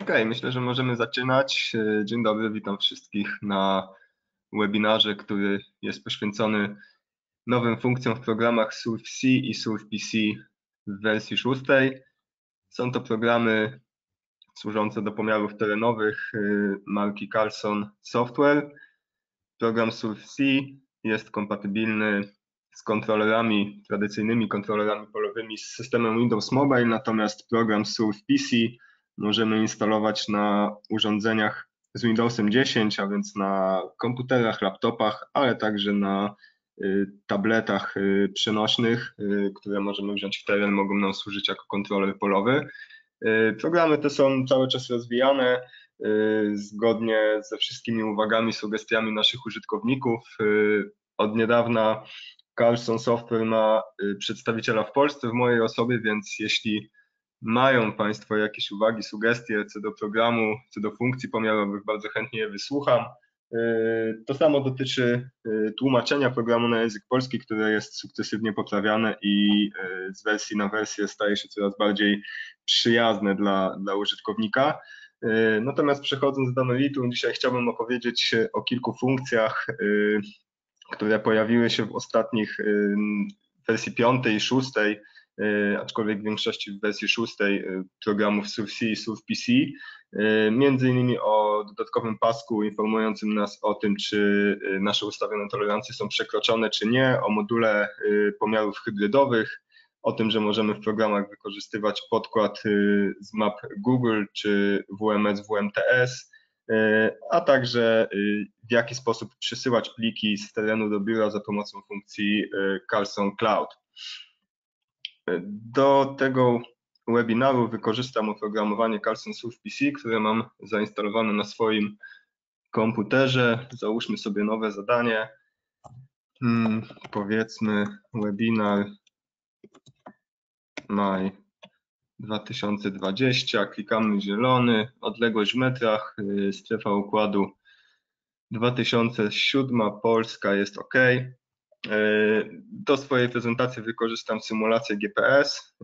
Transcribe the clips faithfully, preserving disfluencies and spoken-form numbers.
Okej, myślę, że możemy zaczynać. Dzień dobry, witam wszystkich na webinarze, który jest poświęcony nowym funkcjom w programach SurfC i SurfPC w wersji szóstej. Są to programy służące do pomiarów terenowych marki Carlson Software. Program SurfC jest kompatybilny z kontrolerami, tradycyjnymi kontrolerami polowymi z systemem Windows Mobile, natomiast program SurfPC możemy instalować na urządzeniach z Windowsem dziesięć, a więc na komputerach, laptopach, ale także na y, tabletach y, przenośnych, y, które możemy wziąć w teren, mogą nam służyć jako kontroler polowy. Y, programy te są cały czas rozwijane y, zgodnie ze wszystkimi uwagami, sugestiami naszych użytkowników. Y, Od niedawna Carlson Software ma y, przedstawiciela w Polsce w mojej osobie, więc jeśli mają Państwo jakieś uwagi, sugestie co do programu, co do funkcji pomiarowych, bardzo chętnie je wysłucham. Y, To samo dotyczy y, tłumaczenia programu na język polski, które jest sukcesywnie poprawiane i y, z wersji na wersję staje się coraz bardziej przyjazne dla, dla użytkownika. Y, Natomiast przechodząc do meritum, dzisiaj chciałbym opowiedzieć o kilku funkcjach, y, które pojawiły się w ostatnich y, wersji piątej i szóstej, aczkolwiek w większości w wersji szóstej programów SurfC i SurfPC, między innymi o dodatkowym pasku informującym nas o tym, czy nasze ustawione tolerancje są przekroczone, czy nie, o module pomiarów hybrydowych, o tym, że możemy w programach wykorzystywać podkład z map Google czy W M S, W M T S, a także w jaki sposób przesyłać pliki z terenu do biura za pomocą funkcji Carlson Cloud. Do tego webinaru wykorzystam oprogramowanie Carlson SurfPC, które mam zainstalowane na swoim komputerze. Załóżmy sobie nowe zadanie. Hmm, powiedzmy webinar maj dwa tysiące dwadzieścia. Klikamy zielony, odległość w metrach, strefa układu dwa tysiące siedem, Polska jest OK. Do swojej prezentacji wykorzystam symulację G P S.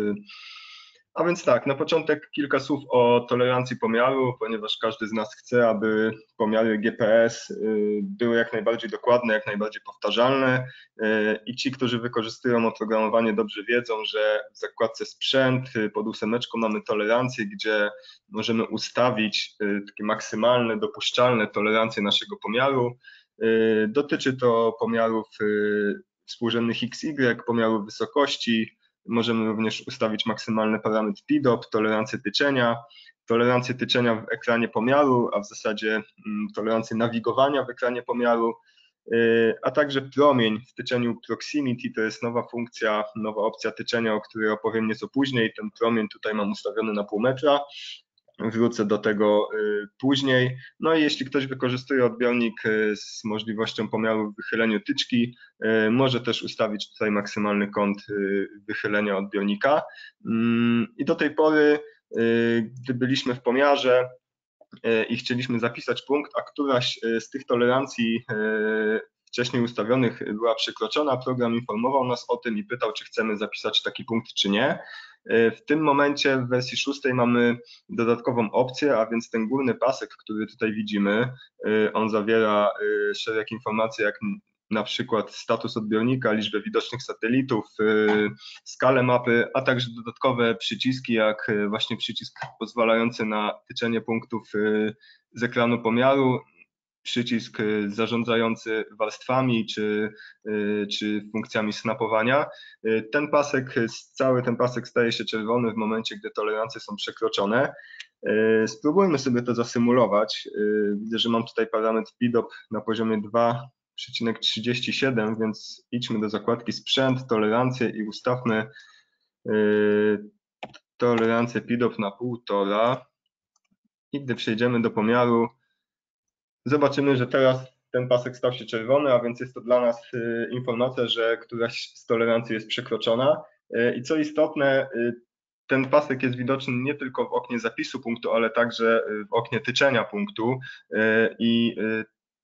A więc tak, na początek kilka słów o tolerancji pomiaru, ponieważ każdy z nas chce, aby pomiary G P S były jak najbardziej dokładne, jak najbardziej powtarzalne i ci, którzy wykorzystują oprogramowanie, dobrze wiedzą, że w zakładce sprzęt pod ósemeczką mamy tolerancję, gdzie możemy ustawić takie maksymalne, dopuszczalne tolerancje naszego pomiaru. Dotyczy to pomiarów współrzędnych X Y, pomiarów wysokości. Możemy również ustawić maksymalny parametr P I D O P, tolerancję tyczenia, tolerancję tyczenia w ekranie pomiaru, a w zasadzie tolerancję nawigowania w ekranie pomiaru, a także promień w tyczeniu proximity. To jest nowa funkcja, nowa opcja tyczenia, o której opowiem nieco później. Ten promień tutaj mam ustawiony na pół metra. Wrócę do tego później. No i jeśli ktoś wykorzystuje odbiornik z możliwością pomiaru w wychyleniu tyczki, może też ustawić tutaj maksymalny kąt wychylenia odbiornika. I do tej pory, gdy byliśmy w pomiarze i chcieliśmy zapisać punkt, a któraś z tych tolerancji wcześniej ustawionych była przekroczona, program informował nas o tym i pytał, czy chcemy zapisać taki punkt, czy nie. W tym momencie w wersji szóstej mamy dodatkową opcję, a więc ten górny pasek, który tutaj widzimy, on zawiera szereg informacji, jak na przykład status odbiornika, liczbę widocznych satelitów, skalę mapy, a także dodatkowe przyciski, jak właśnie przycisk pozwalający na tyczenie punktów z ekranu pomiaru, przycisk zarządzający warstwami czy, czy funkcjami snapowania. Ten pasek, cały ten pasek staje się czerwony w momencie, gdy tolerancje są przekroczone. Spróbujmy sobie to zasymulować. Widzę, że mam tutaj parametr P I D O P na poziomie dwa przecinek trzydzieści siedem, więc idźmy do zakładki sprzęt, tolerancje i ustawmy tolerancję P I D O P na półtora. I gdy przejdziemy do pomiaru, zobaczymy, że teraz ten pasek stał się czerwony, a więc jest to dla nas informacja, że któraś z tolerancji jest przekroczona. I co istotne, ten pasek jest widoczny nie tylko w oknie zapisu punktu, ale także w oknie tyczenia punktu. I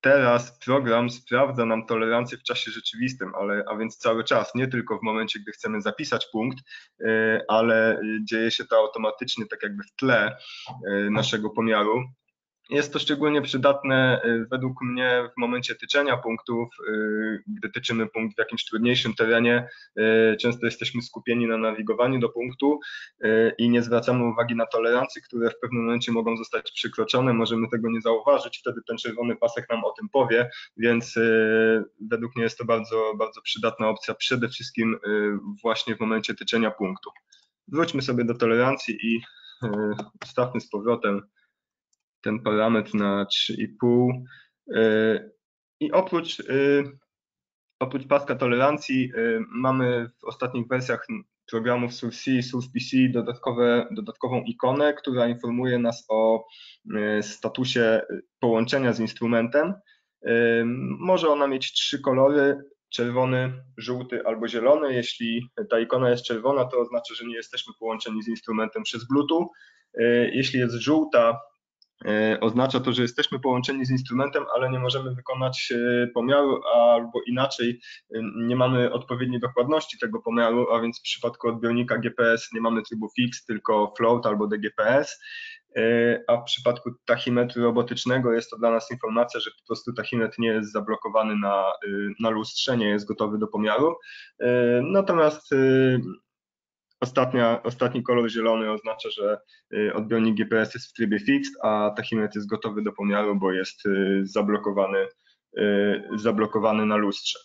teraz program sprawdza nam tolerancję w czasie rzeczywistym, ale, a więc cały czas, nie tylko w momencie, gdy chcemy zapisać punkt, ale dzieje się to automatycznie, tak jakby w tle naszego pomiaru. Jest to szczególnie przydatne według mnie w momencie tyczenia punktów, gdy tyczymy punkt w jakimś trudniejszym terenie. Często jesteśmy skupieni na nawigowaniu do punktu i nie zwracamy uwagi na tolerancje, które w pewnym momencie mogą zostać przekroczone. Możemy tego nie zauważyć, wtedy ten czerwony pasek nam o tym powie, więc według mnie jest to bardzo, bardzo przydatna opcja, przede wszystkim właśnie w momencie tyczenia punktu. Wróćmy sobie do tolerancji i ustawmy z powrotem ten parametr na trzy i pół. I oprócz, oprócz paska tolerancji mamy w ostatnich wersjach programów SurfC i SurfPC dodatkowe, dodatkową ikonę, która informuje nas o statusie połączenia z instrumentem. Może ona mieć trzy kolory: czerwony, żółty albo zielony. Jeśli ta ikona jest czerwona, to oznacza, że nie jesteśmy połączeni z instrumentem przez Bluetooth. Jeśli jest żółta, oznacza to, że jesteśmy połączeni z instrumentem, ale nie możemy wykonać pomiaru, albo inaczej, nie mamy odpowiedniej dokładności tego pomiaru, a więc w przypadku odbiornika G P S nie mamy trybu fix, tylko float albo D G P S, a w przypadku tachymetru robotycznego jest to dla nas informacja, że po prostu tachymetr nie jest zablokowany na, na lustrze, nie jest gotowy do pomiaru. Natomiast Ostatnia, ostatni kolor zielony oznacza, że odbiornik G P S jest w trybie fixed, a tachymetr jest gotowy do pomiaru, bo jest zablokowany, zablokowany na lustrze.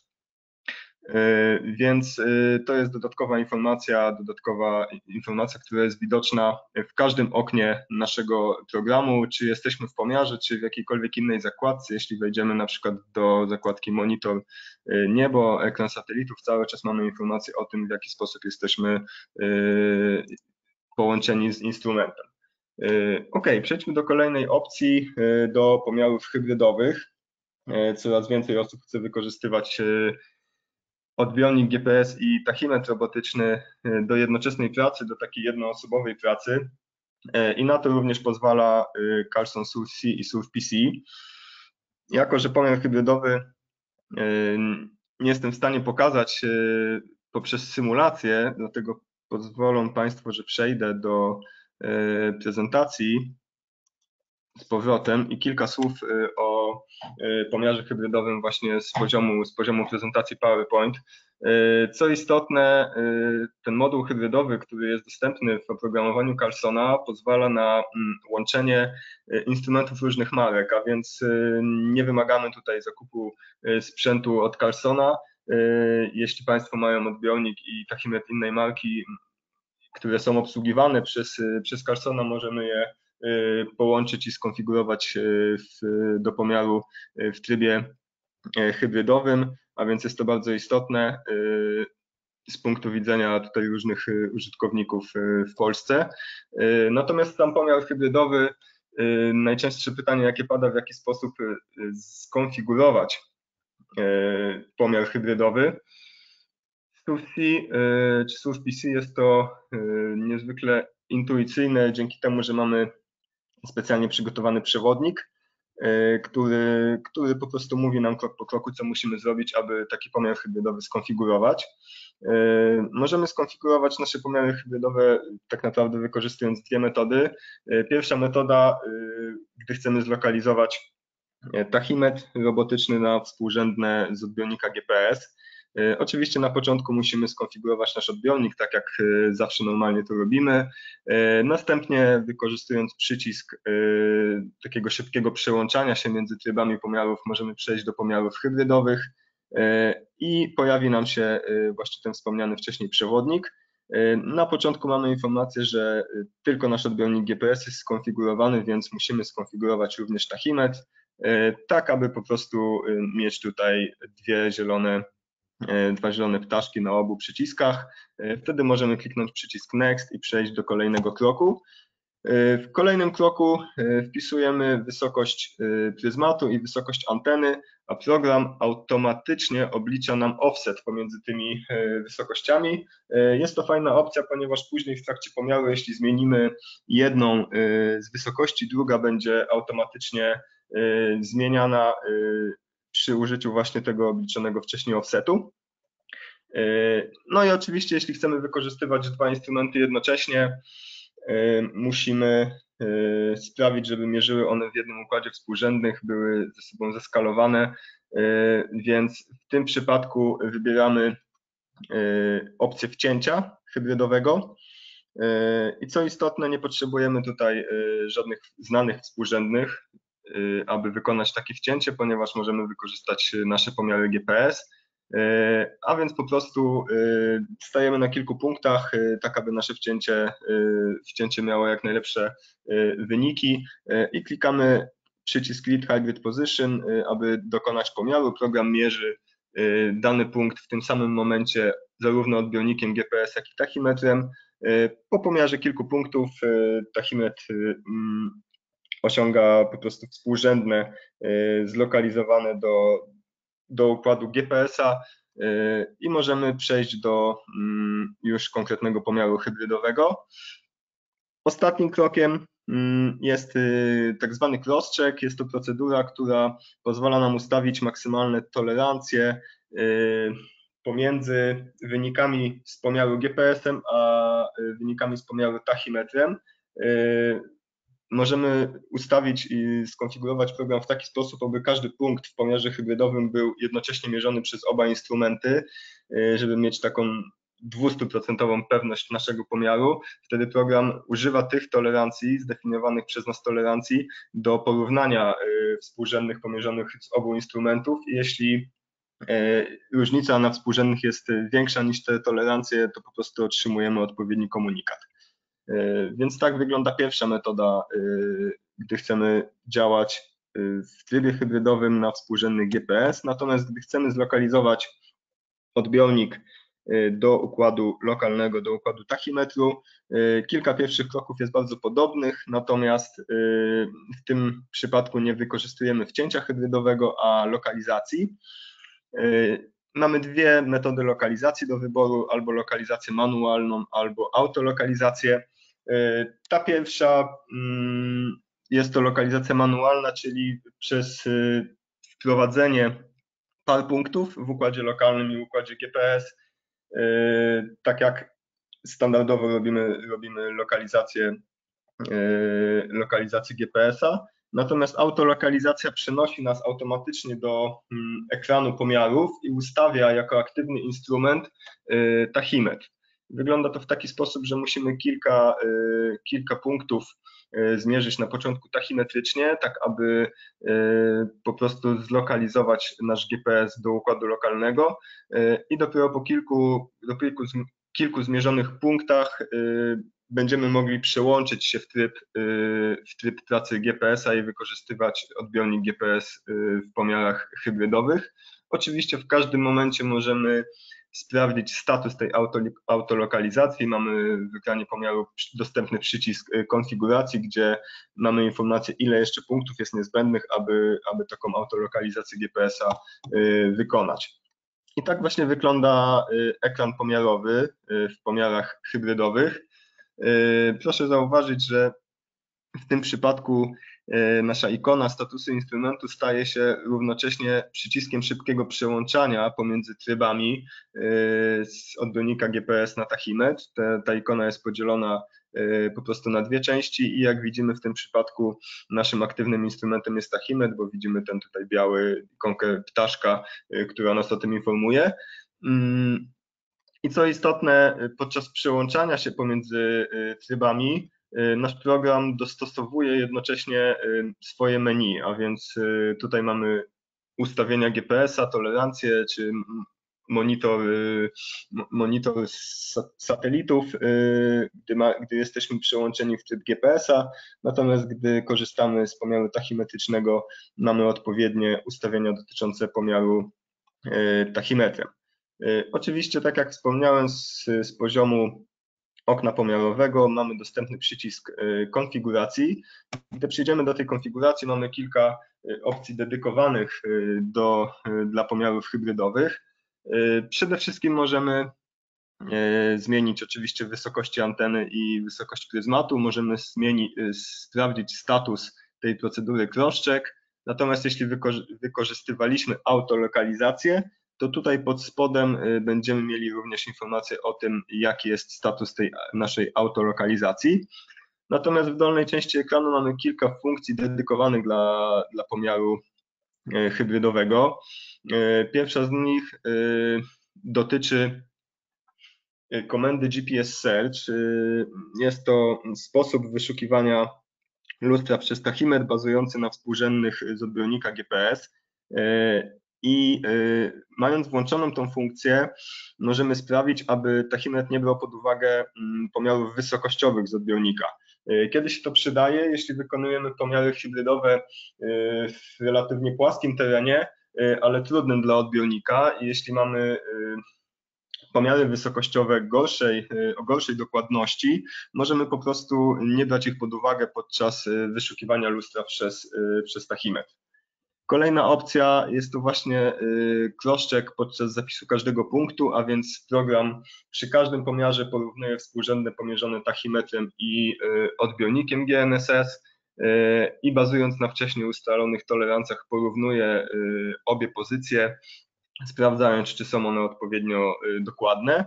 Więc to jest dodatkowa informacja, dodatkowa informacja, która jest widoczna w każdym oknie naszego programu, czy jesteśmy w pomiarze, czy w jakiejkolwiek innej zakładce. Jeśli wejdziemy na przykład do zakładki monitor niebo, ekran satelitów, cały czas mamy informację o tym, w jaki sposób jesteśmy połączeni z instrumentem. Ok, przejdźmy do kolejnej opcji, do pomiarów hybrydowych. Coraz więcej osób chce wykorzystywać odbiornik G P S i tachymetr robotyczny do jednoczesnej pracy, do takiej jednoosobowej pracy, i na to również pozwala Carlson SurfC i SurfPC. Jako że pomiar hybrydowy nie jestem w stanie pokazać poprzez symulację, dlatego pozwolą Państwo, że przejdę do prezentacji z powrotem i kilka słów o pomiarze hybrydowym właśnie z poziomu, z poziomu prezentacji PowerPoint. Co istotne, ten moduł hybrydowy, który jest dostępny w oprogramowaniu Carlsona, pozwala na łączenie instrumentów różnych marek, a więc nie wymagamy tutaj zakupu sprzętu od Carlsona. Jeśli Państwo mają odbiornik i tachymetr innej marki, które są obsługiwane przez, przez Carlsona, możemy je połączyć i skonfigurować w, do pomiaru w trybie hybrydowym, a więc jest to bardzo istotne z punktu widzenia tutaj różnych użytkowników w Polsce. Natomiast sam pomiar hybrydowy, najczęstsze pytanie, jakie pada, w jaki sposób skonfigurować pomiar hybrydowy. W SurfC czy SurfPC jest to niezwykle intuicyjne, dzięki temu, że mamy specjalnie przygotowany przewodnik, który, który po prostu mówi nam krok po kroku, co musimy zrobić, aby taki pomiar hybrydowy skonfigurować. Możemy skonfigurować nasze pomiary hybrydowe tak naprawdę wykorzystując dwie metody. Pierwsza metoda, gdy chcemy zlokalizować tachymetr robotyczny na współrzędne z odbiornika G P S. Oczywiście na początku musimy skonfigurować nasz odbiornik, tak jak zawsze normalnie to robimy. Następnie, wykorzystując przycisk takiego szybkiego przełączania się między trybami pomiarów, możemy przejść do pomiarów hybrydowych i pojawi nam się właśnie ten wspomniany wcześniej przewodnik. Na początku mamy informację, że tylko nasz odbiornik G P S jest skonfigurowany, więc musimy skonfigurować również tachymetr, tak aby po prostu mieć tutaj dwie zielone dwa zielone ptaszki na obu przyciskach. Wtedy możemy kliknąć przycisk Next i przejść do kolejnego kroku. W kolejnym kroku wpisujemy wysokość pryzmatu i wysokość anteny, a program automatycznie oblicza nam offset pomiędzy tymi wysokościami. Jest to fajna opcja, ponieważ później w trakcie pomiaru, jeśli zmienimy jedną z wysokości, druga będzie automatycznie zmieniana przy użyciu właśnie tego obliczonego wcześniej offsetu. No i oczywiście, jeśli chcemy wykorzystywać dwa instrumenty jednocześnie, musimy sprawić, żeby mierzyły one w jednym układzie współrzędnych, były ze sobą zeskalowane, więc w tym przypadku wybieramy opcję wcięcia hybrydowego i co istotne, nie potrzebujemy tutaj żadnych znanych współrzędnych, aby wykonać takie wcięcie, ponieważ możemy wykorzystać nasze pomiary G P S, a więc po prostu stajemy na kilku punktach, tak aby nasze wcięcie, wcięcie miało jak najlepsze wyniki i klikamy przycisk Lead Hybrid Position, aby dokonać pomiaru. Program mierzy dany punkt w tym samym momencie zarówno odbiornikiem G P S, jak i tachymetrem. Po pomiarze kilku punktów tachymetr osiąga po prostu współrzędne, zlokalizowane do, do układu G P S-a i możemy przejść do już konkretnego pomiaru hybrydowego. Ostatnim krokiem jest tak zwany cross-check. Jest to procedura, która pozwala nam ustawić maksymalne tolerancje pomiędzy wynikami z pomiaru G P S-em a wynikami z pomiaru tachymetrem. Możemy ustawić i skonfigurować program w taki sposób, aby każdy punkt w pomiarze hybrydowym był jednocześnie mierzony przez oba instrumenty, żeby mieć taką dwustuprocentową pewność naszego pomiaru. Wtedy program używa tych tolerancji, zdefiniowanych przez nas tolerancji, do porównania współrzędnych pomierzonych z obu instrumentów. I jeśli różnica na współrzędnych jest większa niż te tolerancje, to po prostu otrzymujemy odpowiedni komunikat. Więc tak wygląda pierwsza metoda, gdy chcemy działać w trybie hybrydowym na współrzędnych G P S. Natomiast gdy chcemy zlokalizować odbiornik do układu lokalnego, do układu tachymetru, kilka pierwszych kroków jest bardzo podobnych, natomiast w tym przypadku nie wykorzystujemy wcięcia hybrydowego, a lokalizacji. Mamy dwie metody lokalizacji do wyboru, albo lokalizację manualną, albo autolokalizację. Ta pierwsza jest to lokalizacja manualna, czyli przez wprowadzenie par punktów w układzie lokalnym i układzie G P S, tak jak standardowo robimy, robimy lokalizację, lokalizację G P S-a. Natomiast autolokalizacja przenosi nas automatycznie do ekranu pomiarów i ustawia jako aktywny instrument tachymetr. Wygląda to w taki sposób, że musimy kilka, kilka punktów zmierzyć na początku tachymetrycznie, tak aby po prostu zlokalizować nasz G P S do układu lokalnego i dopiero po kilku, do kilku, kilku zmierzonych punktach będziemy mogli przełączyć się w tryb, w tryb pracy G P S-a i wykorzystywać odbiornik G P S w pomiarach hybrydowych. Oczywiście w każdym momencie możemy sprawdzić status tej autolokalizacji. Mamy w ekranie pomiaru dostępny przycisk konfiguracji, gdzie mamy informację, ile jeszcze punktów jest niezbędnych, aby, aby taką autolokalizację G P S-a wykonać. I tak właśnie wygląda ekran pomiarowy w pomiarach hybrydowych. Proszę zauważyć, że w tym przypadku nasza ikona statusu instrumentu staje się równocześnie przyciskiem szybkiego przełączania pomiędzy trybami z odbiornika G P S na tachymetr. Ta, ta ikona jest podzielona po prostu na dwie części i jak widzimy w tym przypadku naszym aktywnym instrumentem jest tachymetr, bo widzimy ten tutaj biały ikonkę ptaszka, która nas o tym informuje. I co istotne, podczas przełączania się pomiędzy trybami nasz program dostosowuje jednocześnie swoje menu, a więc tutaj mamy ustawienia G P S-a, tolerancje czy monitor, monitor satelitów, gdy, ma, gdy jesteśmy przełączeni w tryb G P S-a, natomiast gdy korzystamy z pomiaru tachymetrycznego, mamy odpowiednie ustawienia dotyczące pomiaru tachymetrem. Oczywiście, tak jak wspomniałem, z, z poziomu okna pomiarowego mamy dostępny przycisk konfiguracji. Gdy przejdziemy do tej konfiguracji, mamy kilka opcji dedykowanych do, dla pomiarów hybrydowych. Przede wszystkim możemy zmienić oczywiście wysokości anteny i wysokość pryzmatu. Możemy zmienić, sprawdzić status tej procedury cross-check. Natomiast jeśli wykorzystywaliśmy autolokalizację, to tutaj pod spodem będziemy mieli również informację o tym, jaki jest status tej naszej autolokalizacji. Natomiast w dolnej części ekranu mamy kilka funkcji dedykowanych dla, dla pomiaru hybrydowego. Pierwsza z nich dotyczy komendy G P S Search. Jest to sposób wyszukiwania lustra przez tachymetr bazujący na współrzędnych z odbiornika G P S. I mając włączoną tą funkcję, możemy sprawić, aby tachymetr nie brał pod uwagę pomiarów wysokościowych z odbiornika. Kiedy się to przydaje? Jeśli wykonujemy pomiary hybrydowe w relatywnie płaskim terenie, ale trudnym dla odbiornika, i jeśli mamy pomiary wysokościowe gorszej, o gorszej dokładności, możemy po prostu nie brać ich pod uwagę podczas wyszukiwania lustra przez, przez tachymetr. Kolejna opcja jest to właśnie crosscheck podczas zapisu każdego punktu, a więc program przy każdym pomiarze porównuje współrzędne pomierzone tachymetrem i odbiornikiem G N S S i bazując na wcześniej ustalonych tolerancjach porównuje obie pozycje, sprawdzając, czy są one odpowiednio dokładne.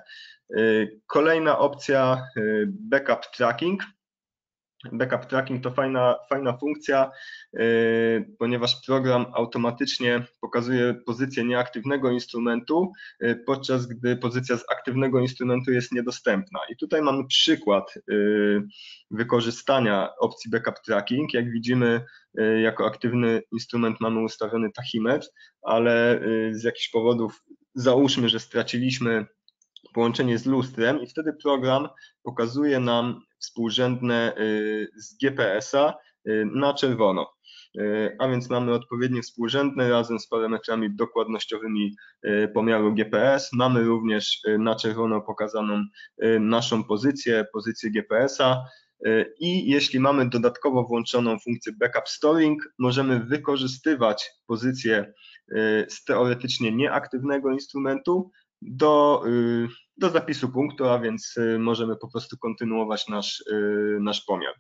Kolejna opcja backup tracking. Backup tracking to fajna, fajna funkcja, yy, ponieważ program automatycznie pokazuje pozycję nieaktywnego instrumentu, yy, podczas gdy pozycja z aktywnego instrumentu jest niedostępna. I tutaj mamy przykład yy, wykorzystania opcji backup tracking. Jak widzimy, yy, jako aktywny instrument mamy ustawiony tachymetr, ale yy, z jakichś powodów, załóżmy, że straciliśmy połączenie z lustrem i wtedy program pokazuje nam współrzędne z G P S-a na czerwono. A więc mamy odpowiednie współrzędne razem z parametrami dokładnościowymi pomiaru G P S. Mamy również na czerwono pokazaną naszą pozycję, pozycję G P S-a. I jeśli mamy dodatkowo włączoną funkcję backup storing, możemy wykorzystywać pozycję z teoretycznie nieaktywnego instrumentu do, do zapisu punktu, a więc możemy po prostu kontynuować nasz, nasz pomiar.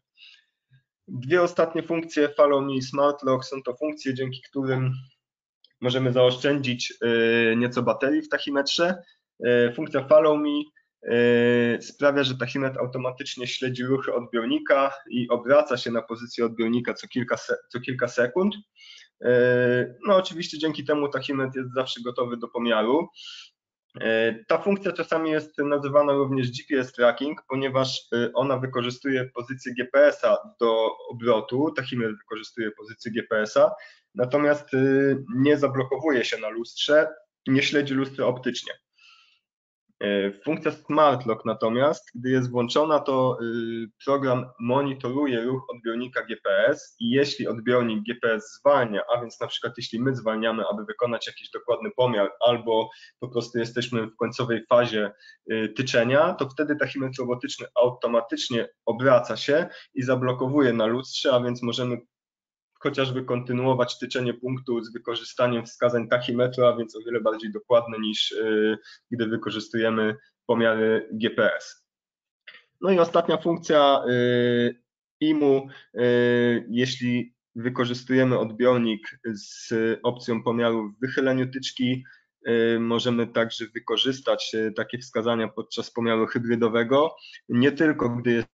Dwie ostatnie funkcje Follow Me i Smart Lock są to funkcje, dzięki którym możemy zaoszczędzić nieco baterii w tachymetrze. Funkcja Follow Me sprawia, że tachymetr automatycznie śledzi ruchy odbiornika i obraca się na pozycję odbiornika co kilka, co kilka sekund. No oczywiście dzięki temu tachymetr jest zawsze gotowy do pomiaru. Ta funkcja czasami jest nazywana również G P S tracking, ponieważ ona wykorzystuje pozycję G P S-a do obrotu, tachymetr wykorzystuje pozycję G P S-a, natomiast nie zablokowuje się na lustrze, nie śledzi lustra optycznie. Funkcja Smart Lock natomiast, gdy jest włączona, to program monitoruje ruch odbiornika G P S i jeśli odbiornik G P S zwalnia, a więc na przykład jeśli my zwalniamy, aby wykonać jakiś dokładny pomiar albo po prostu jesteśmy w końcowej fazie tyczenia, to wtedy tachymetr robotyczny automatycznie obraca się i zablokowuje na lustrze, a więc możemy chociażby kontynuować tyczenie punktu z wykorzystaniem wskazań tachymetru, a więc o wiele bardziej dokładne niż y, gdy wykorzystujemy pomiary G P S. No i ostatnia funkcja y, I M U, y, jeśli wykorzystujemy odbiornik z opcją pomiaru w wychyleniu tyczki, y, możemy także wykorzystać y, takie wskazania podczas pomiaru hybrydowego, nie tylko gdy jest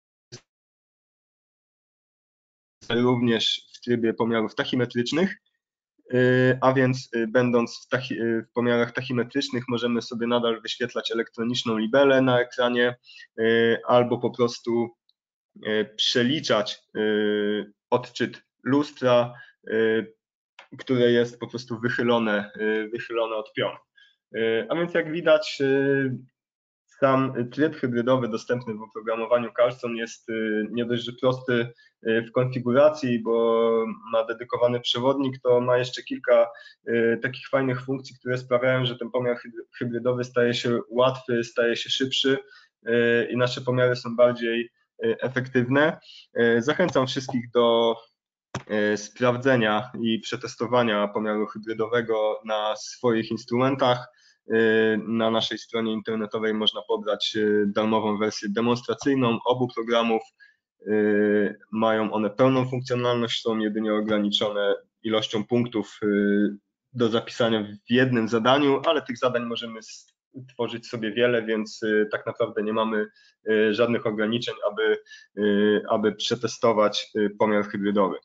również w trybie pomiarów tachymetrycznych, a więc będąc w, tachi, w pomiarach tachymetrycznych możemy sobie nadal wyświetlać elektroniczną libelę na ekranie albo po prostu przeliczać odczyt lustra, które jest po prostu wychylone, wychylone od pionu. A więc jak widać, sam tryb hybrydowy dostępny w oprogramowaniu Carlson jest nie dość, że prosty w konfiguracji, bo ma dedykowany przewodnik, to ma jeszcze kilka takich fajnych funkcji, które sprawiają, że ten pomiar hybrydowy staje się łatwy, staje się szybszy i nasze pomiary są bardziej efektywne. Zachęcam wszystkich do sprawdzenia i przetestowania pomiaru hybrydowego na swoich instrumentach. Na naszej stronie internetowej można pobrać darmową wersję demonstracyjną obu programów. Mają one pełną funkcjonalność, są jedynie ograniczone ilością punktów do zapisania w jednym zadaniu, ale tych zadań możemy tworzyć sobie wiele, więc tak naprawdę nie mamy żadnych ograniczeń, aby, aby przetestować pomiar hybrydowy.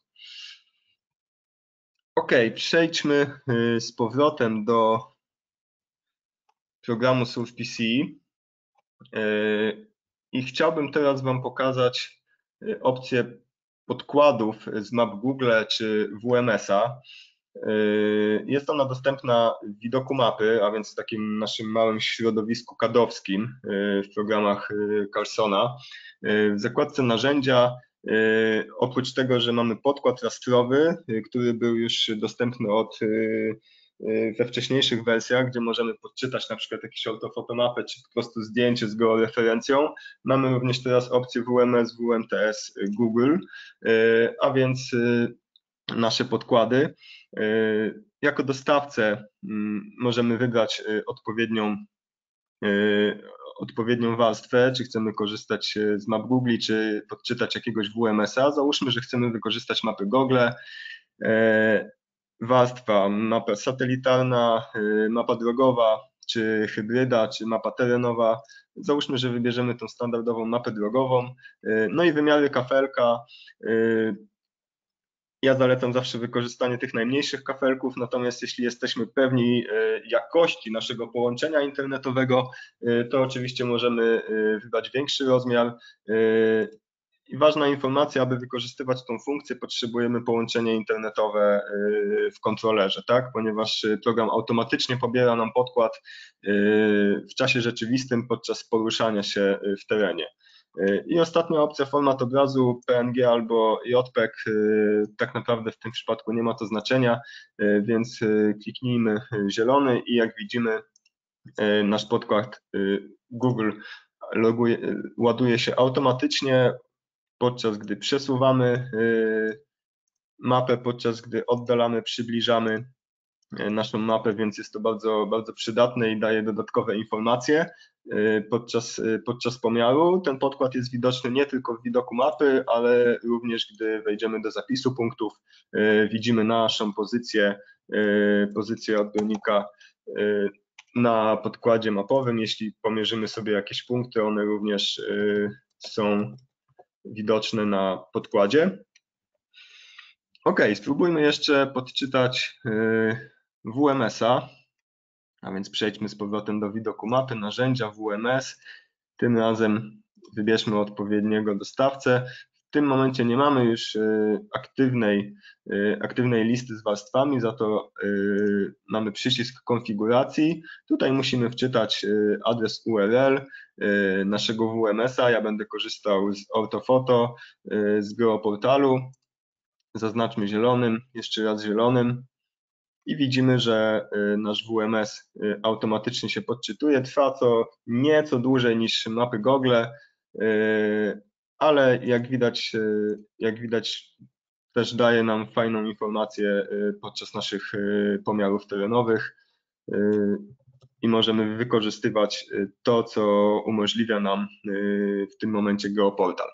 Ok, przejdźmy z powrotem do programu SurfPC i chciałbym teraz Wam pokazać opcję podkładów z map Google czy W M S-a. Jest ona dostępna w widoku mapy, a więc w takim naszym małym środowisku kadowskim w programach Carlsona. W zakładce narzędzia, oprócz tego, że mamy podkład rastrowy, który był już dostępny od we wcześniejszych wersjach, gdzie możemy podczytać na przykład jakieś ortofotomapę, czy po prostu zdjęcie z georeferencją. Mamy również teraz opcję W M S, W M T S Google, a więc nasze podkłady. Jako dostawcę możemy wybrać odpowiednią, odpowiednią warstwę, czy chcemy korzystać z map Google, czy podczytać jakiegoś W M S-a. Załóżmy, że chcemy wykorzystać mapy Google. Warstwa, mapa satelitarna, mapa drogowa, czy hybryda, czy mapa terenowa. Załóżmy, że wybierzemy tą standardową mapę drogową. No i wymiary kafelka. Ja zalecam zawsze wykorzystanie tych najmniejszych kafelków, natomiast jeśli jesteśmy pewni jakości naszego połączenia internetowego, to oczywiście możemy wybrać większy rozmiar. I ważna informacja, aby wykorzystywać tą funkcję, potrzebujemy połączenie internetowe w kontrolerze, tak? Ponieważ program automatycznie pobiera nam podkład w czasie rzeczywistym podczas poruszania się w terenie. I ostatnia opcja, format obrazu P N G albo J P E G, tak naprawdę w tym przypadku nie ma to znaczenia, więc kliknijmy zielony i jak widzimy, nasz podkład Google loguje, ładuje się automatycznie, podczas gdy przesuwamy mapę, podczas gdy oddalamy, przybliżamy naszą mapę, więc jest to bardzo, bardzo przydatne i daje dodatkowe informacje podczas, podczas pomiaru. Ten podkład jest widoczny nie tylko w widoku mapy, ale również gdy wejdziemy do zapisu punktów, widzimy naszą pozycję, pozycję odbiornika na podkładzie mapowym. Jeśli pomierzymy sobie jakieś punkty, one również są widoczne na podkładzie. Ok, spróbujmy jeszcze podczytać W M S-a, a więc przejdźmy z powrotem do widoku mapy, narzędzia W M S. Tym razem wybierzmy odpowiedniego dostawcę. W tym momencie nie mamy już aktywnej, aktywnej listy z warstwami, za to mamy przycisk konfiguracji. Tutaj musimy wczytać adres U R L naszego W M S-a. Ja będę korzystał z ortofoto, z geoportalu. Zaznaczmy zielonym, jeszcze raz zielonym i widzimy, że nasz W M S automatycznie się podczytuje. Trwa to nieco dłużej niż mapy Google, ale jak widać, jak widać też daje nam fajną informację podczas naszych pomiarów terenowych i możemy wykorzystywać to, co umożliwia nam w tym momencie geoportal.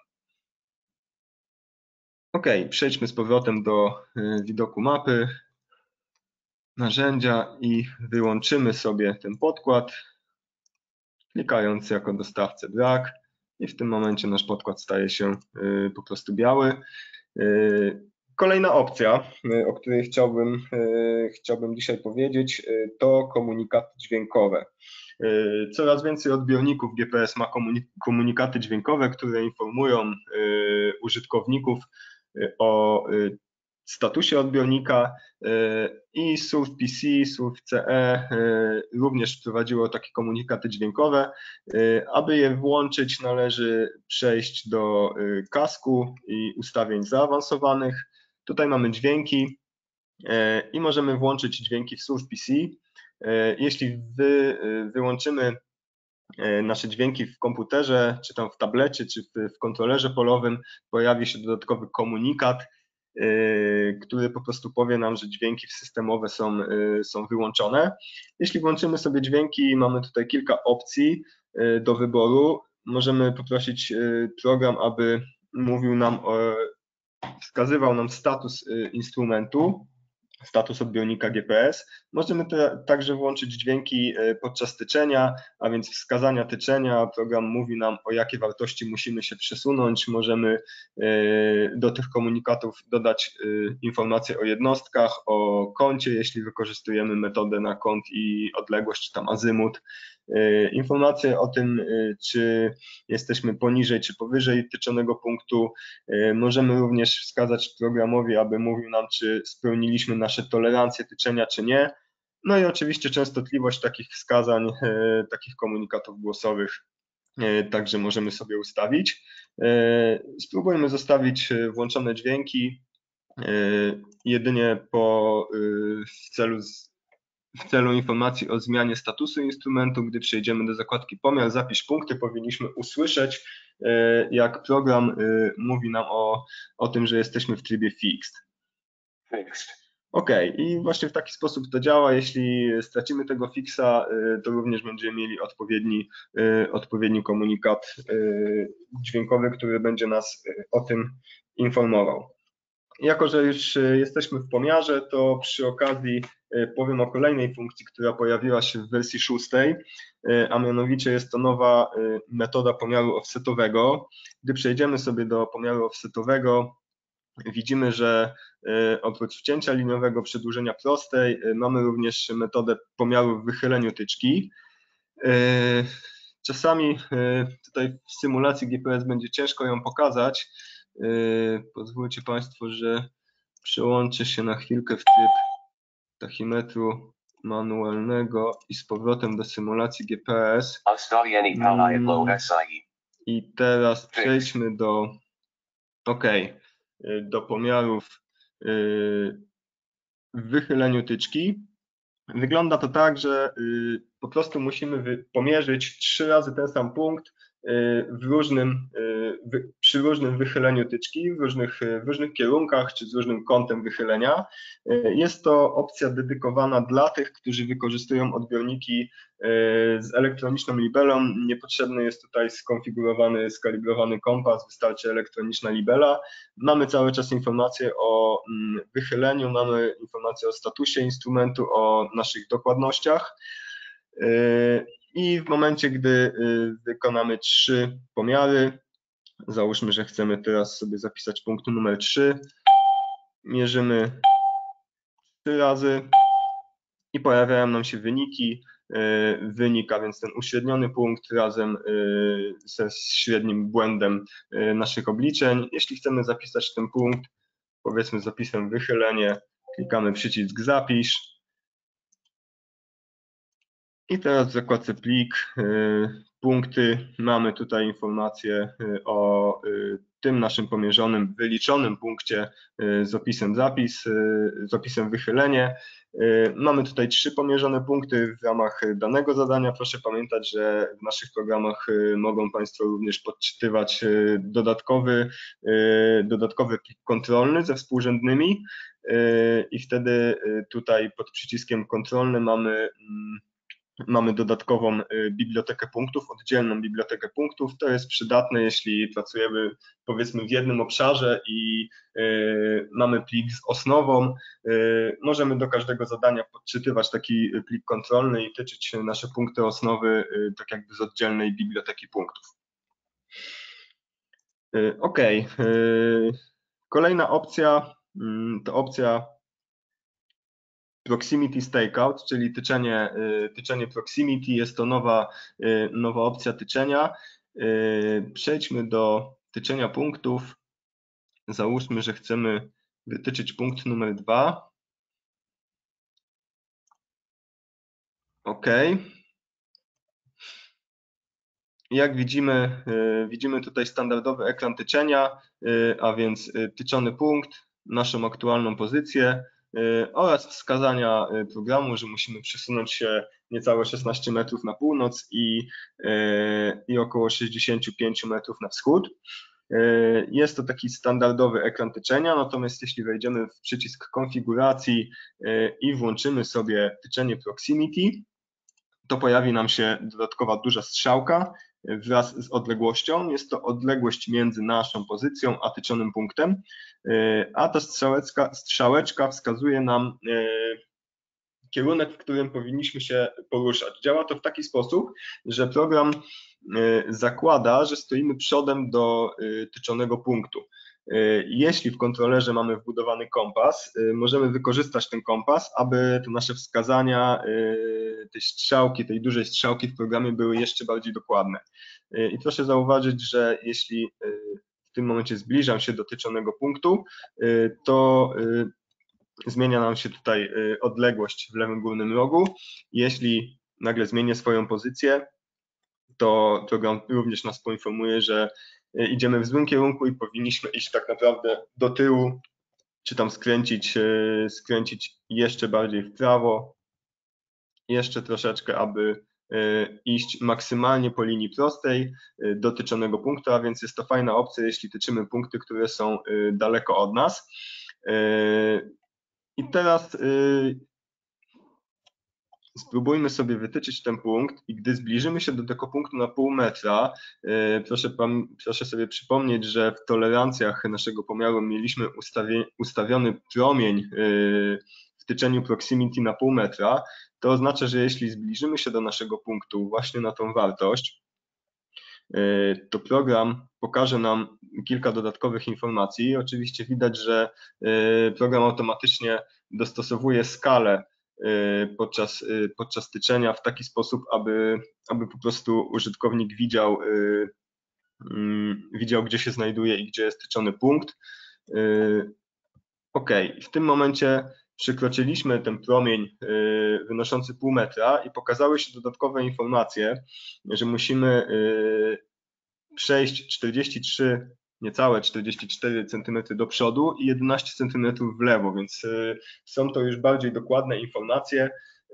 Ok, przejdźmy z powrotem do widoku mapy, narzędzia i wyłączymy sobie ten podkład, klikając jako dostawcę brak i w tym momencie nasz podkład staje się po prostu biały. Kolejna opcja, o której chciałbym, chciałbym dzisiaj powiedzieć, to komunikaty dźwiękowe. Coraz więcej odbiorników G P S ma komunikaty dźwiękowe, które informują użytkowników o statusie odbiornika i SurfPC, SurfCE również wprowadziło takie komunikaty dźwiękowe. Aby je włączyć, należy przejść do kasku i ustawień zaawansowanych. Tutaj mamy dźwięki i możemy włączyć dźwięki w SurfPC. Jeśli wy, wyłączymy nasze dźwięki w komputerze, czy tam w tablecie, czy w kontrolerze polowym, pojawi się dodatkowy komunikat, który po prostu powie nam, że dźwięki systemowe są, są wyłączone. Jeśli włączymy sobie dźwięki, mamy tutaj kilka opcji do wyboru. Możemy poprosić program, aby mówił nam, o, wskazywał nam status instrumentu. status odbiornika G P S. Możemy te, także włączyć dźwięki podczas tyczenia, a więc wskazania tyczenia. Program mówi nam, o jakie wartości musimy się przesunąć. Możemy do tych komunikatów dodać informacje o jednostkach, o kącie, jeśli wykorzystujemy metodę na kąt i odległość, czy tam azymut. Informacje o tym, czy jesteśmy poniżej, czy powyżej tyczonego punktu. Możemy również wskazać programowi, aby mówił nam, czy spełniliśmy nasze tolerancje tyczenia, czy nie. No i oczywiście częstotliwość takich wskazań, takich komunikatów głosowych także możemy sobie ustawić. Spróbujmy zostawić włączone dźwięki jedynie po, w celu W celu informacji o zmianie statusu instrumentu. Gdy przejdziemy do zakładki pomiar, zapisz punkty, powinniśmy usłyszeć, jak program mówi nam o, o tym, że jesteśmy w trybie fixed. Fixed. OK, i właśnie w taki sposób to działa. Jeśli stracimy tego fixa, to również będziemy mieli odpowiedni, odpowiedni komunikat dźwiękowy, który będzie nas o tym informował. Jako że już jesteśmy w pomiarze, to przy okazji powiem o kolejnej funkcji, która pojawiła się w wersji szóstej, a mianowicie jest to nowa metoda pomiaru offsetowego. Gdy przejdziemy sobie do pomiaru offsetowego, widzimy, że oprócz wcięcia liniowego, przedłużenia prostej, mamy również metodę pomiaru w wychyleniu tyczki. Czasami tutaj w symulacji G P S będzie ciężko ją pokazać. Pozwólcie Państwo, że przełączę się na chwilkę w tryb tachymetru manualnego i z powrotem do symulacji G P S. I teraz przejdźmy do OK, do pomiarów w wychyleniu tyczki. Wygląda to tak, że po prostu musimy pomierzyć trzy razy ten sam punkt w różnym, przy różnym wychyleniu tyczki, w różnych, w różnych kierunkach czy z różnym kątem wychylenia. Jest to opcja dedykowana dla tych, którzy wykorzystują odbiorniki z elektroniczną libelą. Niepotrzebny jest tutaj skonfigurowany, skalibrowany kompas, wystarczy elektroniczna libela. Mamy cały czas informacje o wychyleniu, mamy informacje o statusie instrumentu, o naszych dokładnościach. I w momencie, gdy wykonamy trzy pomiary, załóżmy, że chcemy teraz sobie zapisać punkt numer trzy, mierzymy trzy razy i pojawiają nam się wyniki. Wynik, a więc ten uśredniony punkt razem ze średnim błędem naszych obliczeń. Jeśli chcemy zapisać ten punkt, powiedzmy zapisem wychylenie, klikamy przycisk zapisz. I teraz w zakładce plik, punkty, mamy tutaj informację o tym naszym pomierzonym, wyliczonym punkcie z opisem zapis, z opisem wychylenie. Mamy tutaj trzy pomierzone punkty w ramach danego zadania. Proszę pamiętać, że w naszych programach mogą Państwo również podczytywać dodatkowy, dodatkowy plik kontrolny ze współrzędnymi i wtedy tutaj pod przyciskiem kontrolny mamy Mamy dodatkową bibliotekę punktów, oddzielną bibliotekę punktów. To jest przydatne, jeśli pracujemy powiedzmy w jednym obszarze i y, mamy plik z osnową. Y, możemy do każdego zadania podczytywać taki plik kontrolny i tyczyć nasze punkty osnowy y, tak jakby z oddzielnej biblioteki punktów. Y, OK. Y, kolejna opcja y, to opcja Proximity Stakeout, czyli tyczenie, tyczenie proximity, jest to nowa, nowa opcja tyczenia. Przejdźmy do tyczenia punktów. Załóżmy, że chcemy wytyczyć punkt numer dwa. OK. Jak widzimy, widzimy tutaj standardowy ekran tyczenia, a więc tyczony punkt, naszą aktualną pozycję oraz wskazania programu, że musimy przesunąć się niecałe szesnaście metrów na północ i, i około sześćdziesiąt pięć metrów na wschód. Jest to taki standardowy ekran tyczenia, natomiast jeśli wejdziemy w przycisk konfiguracji i włączymy sobie tyczenie proximity, to pojawi nam się dodatkowa duża strzałka wraz z odległością. Jest to odległość między naszą pozycją a tyczonym punktem, a ta strzałeczka, strzałeczka wskazuje nam kierunek, w którym powinniśmy się poruszać. Działa to w taki sposób, że program zakłada, że stoimy przodem do tyczonego punktu. Jeśli w kontrolerze mamy wbudowany kompas, możemy wykorzystać ten kompas, aby te nasze wskazania tej strzałki, tej dużej strzałki w programie były jeszcze bardziej dokładne. I proszę zauważyć, że jeśli w tym momencie zbliżam się do tyczonego punktu, to zmienia nam się tutaj odległość w lewym górnym rogu. Jeśli nagle zmienię swoją pozycję, to program również nas poinformuje, że idziemy w złym kierunku i powinniśmy iść tak naprawdę do tyłu, czy tam skręcić, skręcić jeszcze bardziej w prawo, jeszcze troszeczkę, aby iść maksymalnie po linii prostej do tyczonego punktu, a więc jest to fajna opcja, jeśli tyczymy punkty, które są daleko od nas. I teraz spróbujmy sobie wytyczyć ten punkt i gdy zbliżymy się do tego punktu na pół metra, proszę, proszę sobie przypomnieć, że w tolerancjach naszego pomiaru mieliśmy ustawiony promień w tyczeniu proximity na pół metra. To oznacza, że jeśli zbliżymy się do naszego punktu właśnie na tą wartość, to program pokaże nam kilka dodatkowych informacji. Oczywiście widać, że program automatycznie dostosowuje skalę podczas, podczas tyczenia w taki sposób, aby, aby po prostu użytkownik widział, widział, gdzie się znajduje i gdzie jest tyczony punkt. OK, w tym momencie przekroczyliśmy ten promień wynoszący pół metra i pokazały się dodatkowe informacje, że musimy przejść czterdzieści trzy, niecałe czterdzieści cztery centymetry do przodu i jedenaście centymetrów w lewo, więc są to już bardziej dokładne informacje.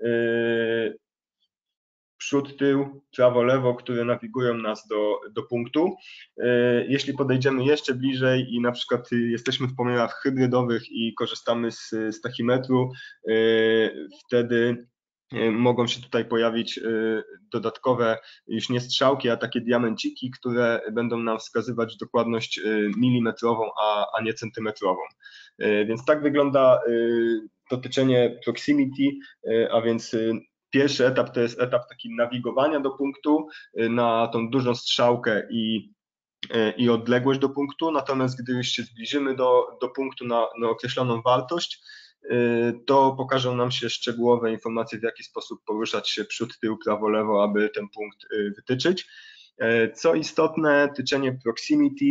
Przód, tył, prawo, lewo, które nawigują nas do, do punktu. Jeśli podejdziemy jeszcze bliżej i na przykład jesteśmy w pomiarach hybrydowych i korzystamy z, z tachymetru, wtedy mogą się tutaj pojawić dodatkowe już nie strzałki, a takie diamenciki, które będą nam wskazywać dokładność milimetrową, a, a nie centymetrową. Więc tak wygląda to tyczenie proximity, a więc pierwszy etap to jest etap taki nawigowania do punktu na tą dużą strzałkę i, i odległość do punktu, natomiast gdy już się zbliżymy do, do punktu na, na określoną wartość, to pokażą nam się szczegółowe informacje, w jaki sposób poruszać się przód, tył, prawo, lewo, aby ten punkt wytyczyć. Co istotne, tyczenie proximity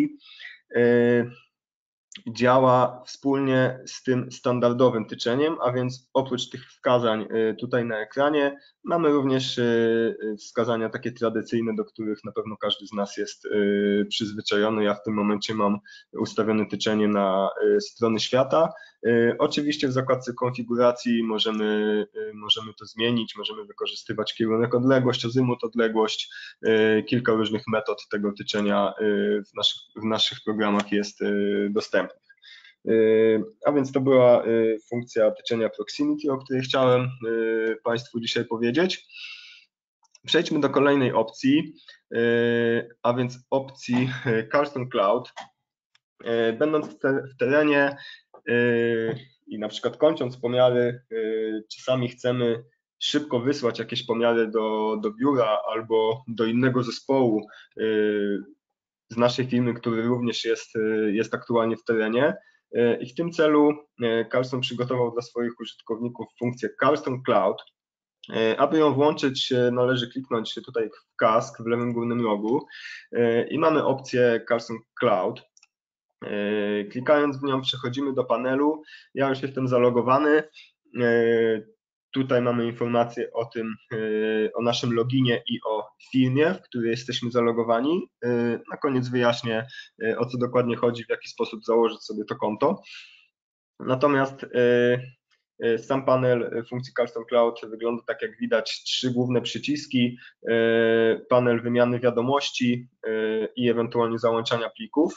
działa wspólnie z tym standardowym tyczeniem, a więc oprócz tych wskazań tutaj na ekranie mamy również wskazania takie tradycyjne, do których na pewno każdy z nas jest przyzwyczajony. Ja w tym momencie mam ustawione tyczenie na strony świata. Oczywiście w zakładce konfiguracji możemy, możemy to zmienić, możemy wykorzystywać kierunek odległość, azymut odległość, kilka różnych metod tego tyczenia w naszych, w naszych programach jest dostępnych. A więc to była funkcja tyczenia proximity, o której chciałem Państwu dzisiaj powiedzieć. Przejdźmy do kolejnej opcji, a więc opcji Carlston Cloud. Będąc w terenie i na przykład kończąc pomiary, czasami chcemy szybko wysłać jakieś pomiary do, do biura albo do innego zespołu z naszej firmy, który również jest, jest aktualnie w terenie. I w tym celu Carlston przygotował dla swoich użytkowników funkcję Carlston Cloud. Aby ją włączyć, należy kliknąć tutaj w kask w lewym górnym rogu i mamy opcję Carlston Cloud. Klikając w nią przechodzimy do panelu. Ja już jestem zalogowany. Tutaj mamy informację o tym, o naszym loginie i o firmie, w której jesteśmy zalogowani. Na koniec wyjaśnię, o co dokładnie chodzi, w jaki sposób założyć sobie to konto. Natomiast sam panel funkcji Carlston Cloud wygląda tak, jak widać, trzy główne przyciski, panel wymiany wiadomości i ewentualnie załączania plików.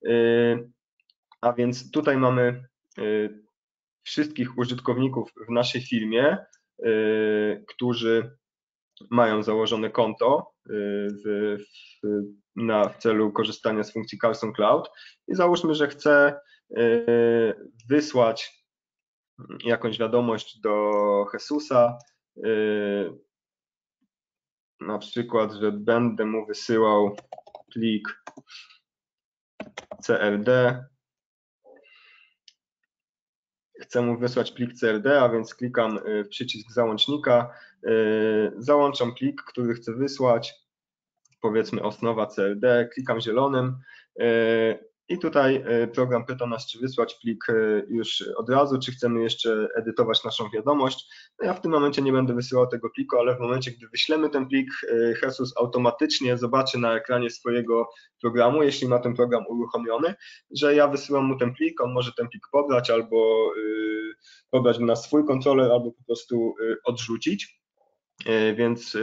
A więc tutaj mamy wszystkich użytkowników w naszej firmie, którzy mają założone konto w, w, na, w celu korzystania z funkcji Carlson Cloud i załóżmy, że chcę wysłać jakąś wiadomość do Jesusa, na przykład, że będę mu wysyłał plik C L D. Chcę mu wysłać plik C L D, a więc klikam w przycisk załącznika, załączam plik, który chcę wysłać, powiedzmy osnowa C L D, klikam zielonym i tutaj program pyta nas, czy wysłać plik już od razu, czy chcemy jeszcze edytować naszą wiadomość. No ja w tym momencie nie będę wysyłał tego pliku, ale w momencie, gdy wyślemy ten plik, Jesus automatycznie zobaczy na ekranie swojego programu, jeśli ma ten program uruchomiony, że ja wysyłam mu ten plik, on może ten plik pobrać albo pobrać na swój kontroler, albo po prostu odrzucić. Więc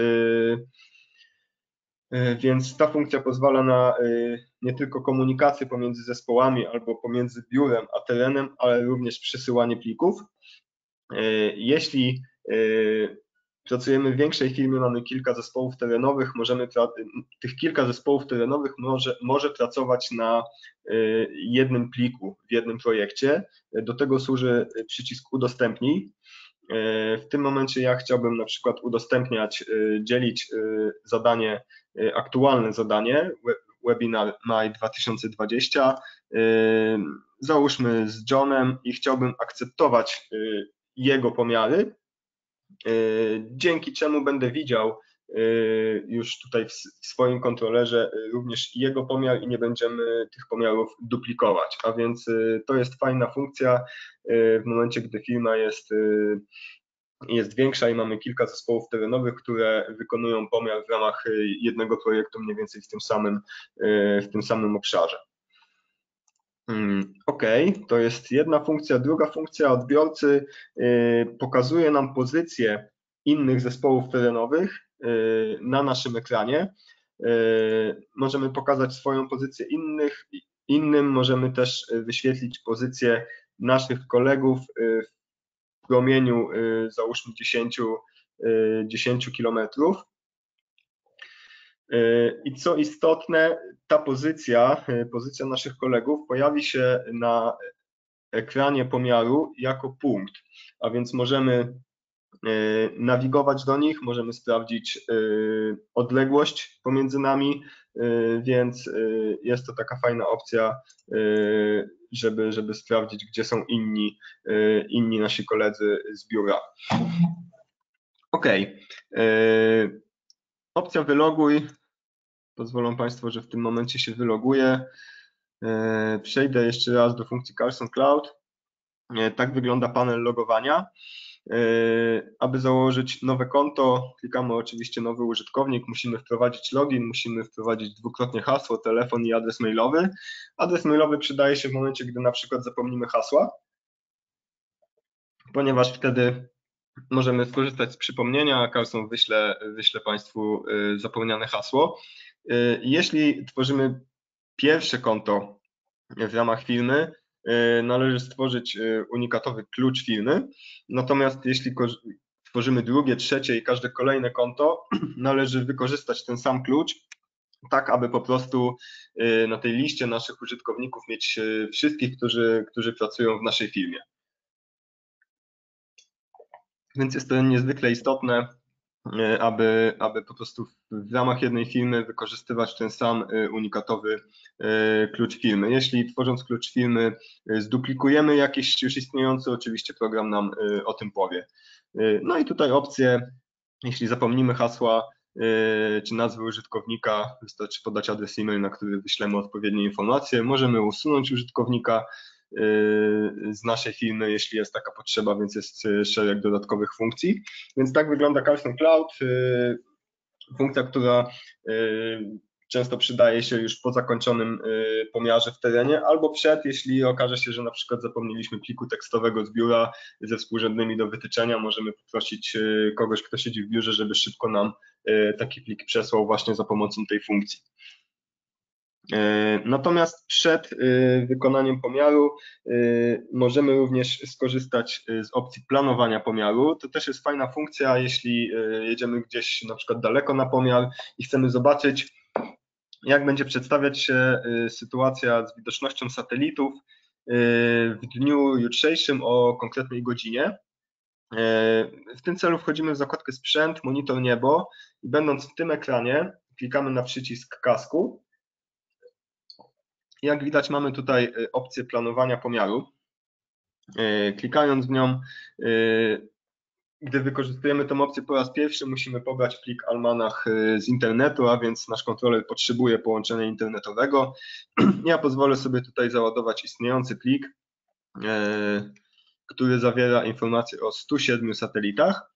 Więc ta funkcja pozwala na nie tylko komunikację pomiędzy zespołami albo pomiędzy biurem a terenem, ale również przesyłanie plików. Jeśli pracujemy w większej firmie, mamy kilka zespołów terenowych, możemy tych kilka zespołów terenowych może, może pracować na jednym pliku, w jednym projekcie. Do tego służy przycisk udostępnij. W tym momencie ja chciałbym na przykład udostępniać, dzielić zadanie, aktualne zadanie, Webinar Maj dwa tysiące dwudziesty, załóżmy z Johnem i chciałbym akceptować jego pomiary, dzięki czemu będę widział już tutaj w swoim kontrolerze również jego pomiar i nie będziemy tych pomiarów duplikować, a więc to jest fajna funkcja w momencie, gdy firma jest jest większa i mamy kilka zespołów terenowych, które wykonują pomiar w ramach jednego projektu mniej więcej w tym samym, w tym samym obszarze. OK, to jest jedna funkcja. Druga funkcja odbiorcy pokazuje nam pozycję innych zespołów terenowych na naszym ekranie. Możemy pokazać swoją pozycję innych, innym możemy też wyświetlić pozycję naszych kolegów w promieniu załóżmy dziesięć kilometrów. I co istotne, ta pozycja, pozycja naszych kolegów pojawi się na ekranie pomiaru jako punkt, a więc możemy nawigować do nich, możemy sprawdzić odległość pomiędzy nami, więc jest to taka fajna opcja, żeby, żeby sprawdzić, gdzie są inni, inni nasi koledzy z biura. OK. Opcja wyloguj. Pozwolą Państwo, że w tym momencie się wyloguję. Przejdę jeszcze raz do funkcji Carlson Cloud. Tak wygląda panel logowania. Aby założyć nowe konto, klikamy oczywiście nowy użytkownik, musimy wprowadzić login, musimy wprowadzić dwukrotnie hasło, telefon i adres mailowy. Adres mailowy przydaje się w momencie, gdy na przykład zapomnimy hasła, ponieważ wtedy możemy skorzystać z przypomnienia, a Carlson wyśle, wyśle Państwu zapomniane hasło. Jeśli tworzymy pierwsze konto w ramach firmy, należy stworzyć unikatowy klucz firmy, natomiast jeśli tworzymy drugie, trzecie i każde kolejne konto, należy wykorzystać ten sam klucz, tak aby po prostu na tej liście naszych użytkowników mieć wszystkich, którzy, którzy pracują w naszej firmie. Więc jest to niezwykle istotne, aby, aby po prostu w ramach jednej firmy wykorzystywać ten sam unikatowy klucz firmy. Jeśli tworząc klucz firmy zduplikujemy jakiś już istniejący, oczywiście program nam o tym powie. No i tutaj opcje, jeśli zapomnimy hasła czy nazwy użytkownika, wystarczy podać adres e-mail, na który wyślemy odpowiednie informacje. Możemy usunąć użytkownika z naszej firmy, jeśli jest taka potrzeba, więc jest szereg dodatkowych funkcji. Więc tak wygląda Carlson Cloud, funkcja, która często przydaje się już po zakończonym pomiarze w terenie, albo przed, jeśli okaże się, że na przykład zapomnieliśmy pliku tekstowego z biura ze współrzędnymi do wytyczenia, możemy poprosić kogoś, kto siedzi w biurze, żeby szybko nam taki plik przesłał właśnie za pomocą tej funkcji. Natomiast przed wykonaniem pomiaru możemy również skorzystać z opcji planowania pomiaru. To też jest fajna funkcja, jeśli jedziemy gdzieś na przykład daleko na pomiar i chcemy zobaczyć, jak będzie przedstawiać się sytuacja z widocznością satelitów w dniu jutrzejszym o konkretnej godzinie. W tym celu wchodzimy w zakładkę Sprzęt, Monitor Niebo i będąc w tym ekranie klikamy na przycisk kasku. Jak widać, mamy tutaj opcję planowania pomiaru. Klikając w nią, gdy wykorzystujemy tę opcję po raz pierwszy, musimy pobrać plik Almanach z internetu, a więc nasz kontroler potrzebuje połączenia internetowego. Ja pozwolę sobie tutaj załadować istniejący plik, który zawiera informacje o stu siedmiu satelitach.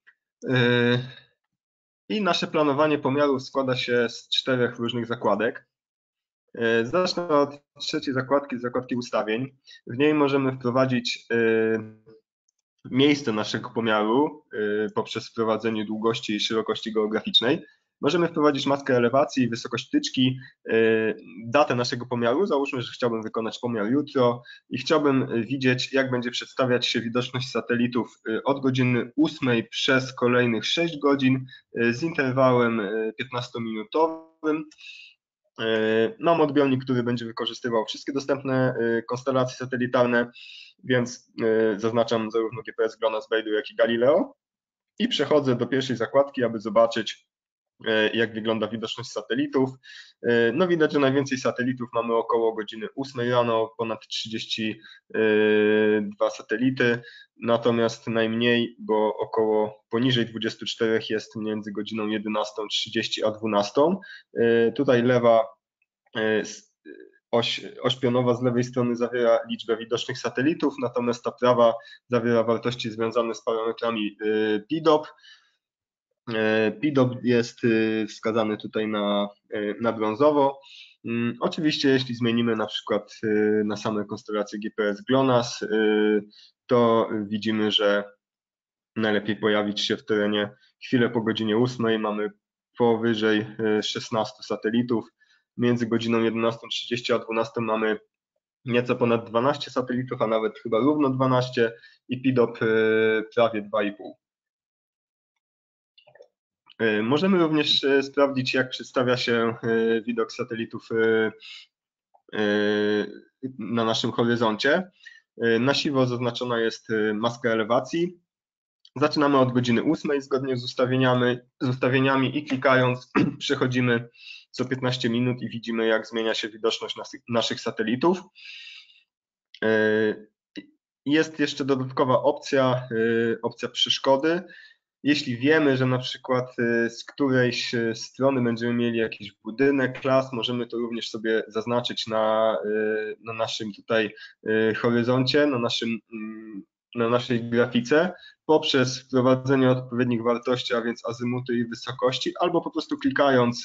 I nasze planowanie pomiarów składa się z czterech różnych zakładek. Zacznę od trzeciej zakładki, zakładki ustawień. W niej możemy wprowadzić miejsce naszego pomiaru poprzez wprowadzenie długości i szerokości geograficznej. Możemy wprowadzić maskę elewacji, wysokość tyczki, datę naszego pomiaru. Załóżmy, że chciałbym wykonać pomiar jutro i chciałbym widzieć, jak będzie przedstawiać się widoczność satelitów od godziny ósmej przez kolejnych sześć godzin z interwałem piętnastominutowym. Mam odbiornik, który będzie wykorzystywał wszystkie dostępne konstelacje satelitarne, więc zaznaczam zarówno G P S GLONASS, BeiDou, jak i Galileo i przechodzę do pierwszej zakładki, aby zobaczyć, jak wygląda widoczność satelitów. No widać, że najwięcej satelitów mamy około godziny ósmej rano, ponad trzydzieści dwa satelity, natomiast najmniej, bo około poniżej dwudziestu czterech jest między godziną jedenastą trzydzieści a dwunastą. Tutaj lewa oś, oś pionowa z lewej strony zawiera liczbę widocznych satelitów, natomiast ta prawa zawiera wartości związane z parametrami P I D O P. P I D O P jest wskazany tutaj na, na brązowo. Oczywiście jeśli zmienimy na przykład na same konstelacje G P S GLONASS, to widzimy, że najlepiej pojawić się w terenie chwilę po godzinie ósmej. Mamy powyżej szesnastu satelitów. Między godziną jedenastą trzydzieści a dwunastą mamy nieco ponad dwanaście satelitów, a nawet chyba równo dwanaście i P I D O P prawie dwa i pół. Możemy również sprawdzić, jak przedstawia się widok satelitów na naszym horyzoncie. Na siwo zaznaczona jest maska elewacji. Zaczynamy od godziny ósmej zgodnie z ustawieniami, z ustawieniami i klikając przechodzimy co piętnaście minut i widzimy, jak zmienia się widoczność naszych satelitów. Jest jeszcze dodatkowa opcja, opcja przeszkody. Jeśli wiemy, że na przykład z którejś strony będziemy mieli jakiś budynek, klas, możemy to również sobie zaznaczyć na, na naszym tutaj horyzoncie, na, naszym, na naszej grafice poprzez wprowadzenie odpowiednich wartości, a więc azymuty i wysokości, albo po prostu klikając,